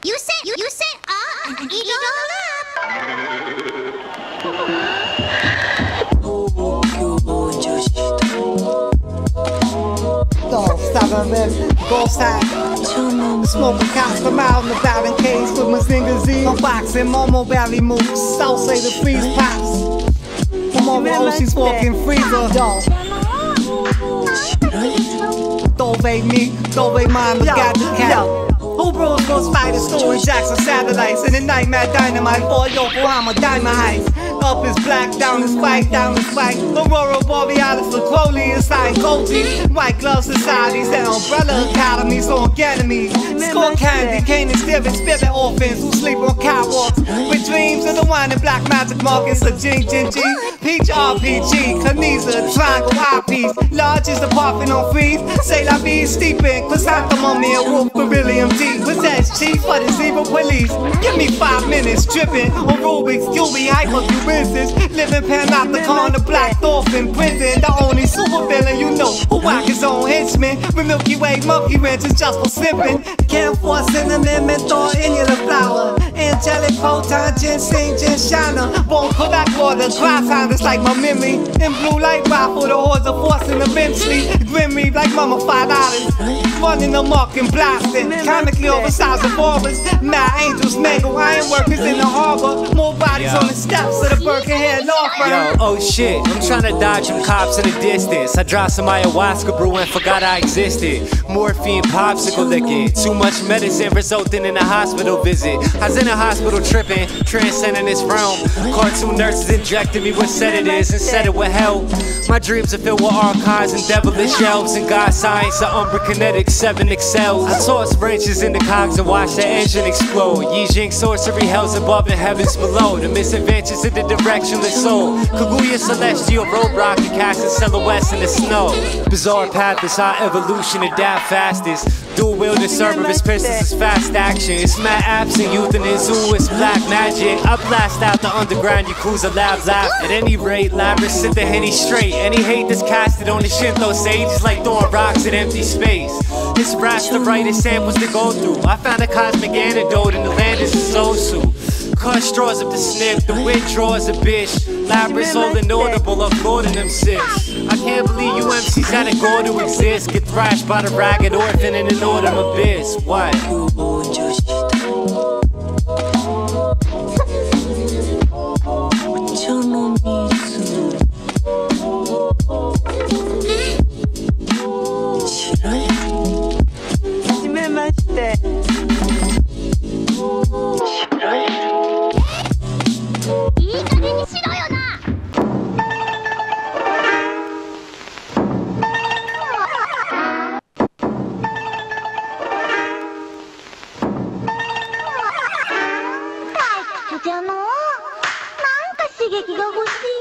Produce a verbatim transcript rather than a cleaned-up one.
You say, you, you say, ah, and eat Dog stop and go outside. Smoking cops from out in the batting cage with my Zinga Z. I'm boxing, Momo Valley moves. South say the freeze pops. My mama oh, she's walking freezer. Yo. Dove me, Dove mine, but got the cat. Who bros gon' spider story Jackson satellites in the night mad dynamite for Yokohama diamond heights. Up is black, down is white, down is white. Aurora Borealis, the Crowley inside Goldie. White glove societies and umbrella academies on Ganymede. Score candy, cane and steering spirit orphans who sleep on catwalks with dreams of the wine and black magic markets of Jing Jing G. Peach R P G, Caniza, Triangle Eyepiece. Large is the Parthenon freeze. Say la vie steeping, Chrysanthemum and Wolf Beryllium D. Was that chief for the zero police? Give me five minutes dripping on Rubik's Cube, hypercubisis. Living Panopticon, the Black Dwarf in prison. The only super villain you know who whack his own henchman. With Milky Way monkey wrench is just for simping. Can't force cinnamon, menthol, any of the flower. Angelic proton, ginseng, ginshana. Bone Kodak water, cry sound is like my memory. In blue light rifle, the hordes are forcing eventually. Grim reef like mama five dollars. Running amok and blasting. Comically oversized forest. Mad angels, mangle iron workers in the harbor. More bodies Yo. on the steps of the Birkenhead law firm. Yo, oh shit, I'm trying to dodge them cops in the distance. I dropped some ayahuasca brew and forgot I existed. Morphine popsicle licking. Too much medicine resulting in a hospital visit. I was in a hospital tripping, transcending this realm. Cartoon nurses injected me with sedatives and said it would help. My dreams are filled with archives and devilish shelves. And God science, of Umbra Kinetics seven excels. I toss wrenches in the cogs and watch the engine explode. Yi Jing sorcery hells above and heavens below. The misadventures in the directionless soul. Kaguya celestial roadblock and casting silhouettes in the snow. Bizarre path is our evolution adapt fastest. Dual wielded Cerberus pistols is fast action. It's mad absent youth in the zoo, it's black magic. I blast out the underground Yakuza lab laugh. At any rate, Labyrinth sit the henny straight. Any hate that's casted on the Shinto sage is like throwing rocks at empty space. It's brass the rightest samples to go through. I found a cosmic antidote in the land is a soul suit. Cut straws up the snip, the withdraw's a bitch. Labyrinth's all inaudible, uploading them sis. I can't believe you M Cs had a goal to exist. Get thrashed by the ragged orphan in an autumn abyss. What? じゃのなんか刺激が欲しい。